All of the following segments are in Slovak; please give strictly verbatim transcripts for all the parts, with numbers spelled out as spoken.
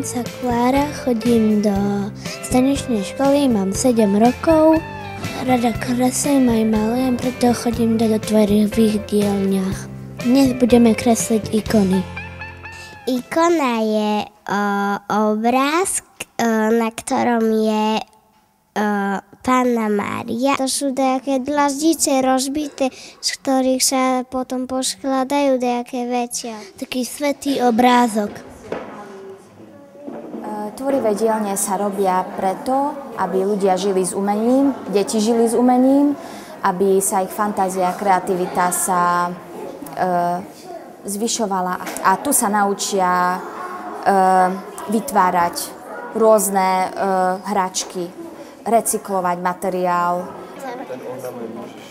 Volám sa Klára, chodím do staničnej školy, mám sedem rokov. Rada kreslím aj malujem, preto chodím do tvorivých dielňach. Dnes budeme kresliť ikony. Ikona je o, obraz, o, na ktorom je o, Panna Mária. To sú nejaké dlaždice rozbité, z ktorých sa potom poskladajú nejaké veci. Taký svätý obrázok. Tvorivé dielne sa robia preto, aby ľudia žili s umením, deti žili s umením, aby sa ich fantázia a kreativita sa e, zvyšovala. A tu sa naučia e, vytvárať rôzne e, hračky, recyklovať materiál. Ten ornament môžeš.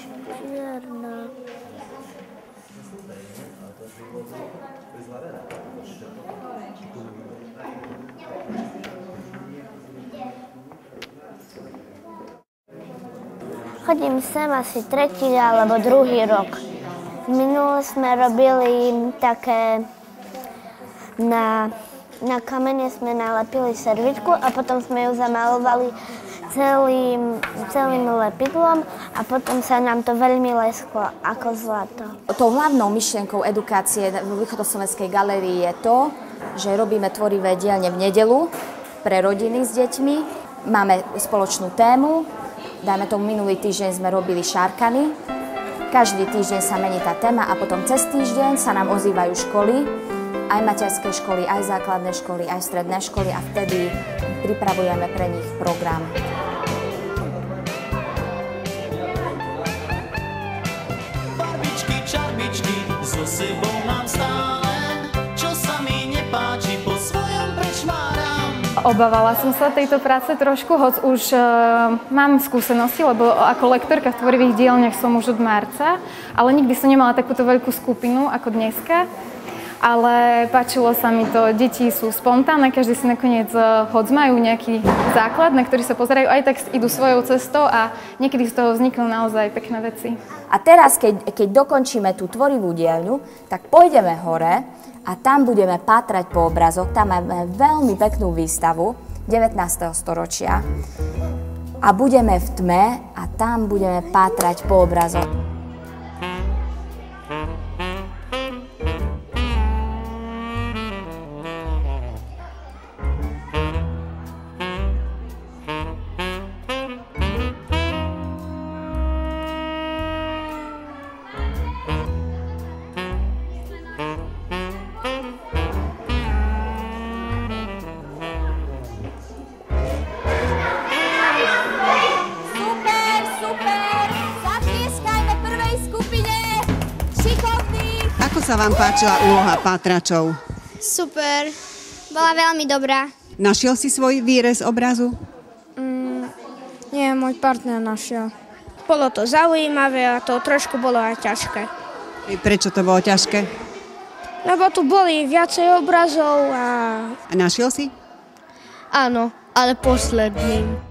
Chodím sem asi tretí alebo druhý rok. Minule sme robili také, na, na kamene sme nalepili servitku a potom sme ju zamalovali celým, celým lepidlom a potom sa nám to veľmi lesklo ako zlato. Tou hlavnou myšlienkou edukácie vo Východoslovenskej galérii je to, že robíme tvorivé dielne v nedeľu pre rodiny s deťmi. Máme spoločnú tému. Dajme tomu, minulý týždeň sme robili šárkany. Každý týždeň sa mení tá téma a potom cez týždeň sa nám ozývajú školy, aj materské školy, aj základné školy, aj stredné školy a vtedy pripravujeme pre nich program. Barbičky, čarbičky, so sebou mám stále, čo sa mi nepáči, po svojom prečmáram. Obávala som sa tejto práce trošku, hoď už uh, mám skúsenosti, lebo ako lektorka v tvorivých dielňach som už od marca, ale nikdy som nemala takúto veľkú skupinu ako dneska. Ale páčilo sa mi to, deti sú spontánne, každý si nakoniec uh, hoď majú nejaký základ, na ktorý sa pozerajú, aj tak idú svojou cestou a niekedy z toho vzniknú naozaj pekné veci. A teraz, keď, keď dokončíme tú tvorivú dielňu, tak pôjdeme hore a tam budeme pátrať po obrazoch. Tam máme veľmi peknú výstavu devätnásteho storočia a budeme v tme a tam budeme pátrať po obrazoch. Ako sa vám páčila úloha pátračov? Super, bola veľmi dobrá. Našiel si svoj výrez obrazu? Mm, nie, môj partner našiel. Bolo to zaujímavé a to trošku bolo aj ťažké. I prečo to bolo ťažké? Lebo tu boli viacej obrazov a... A našiel si? Áno, ale posledný.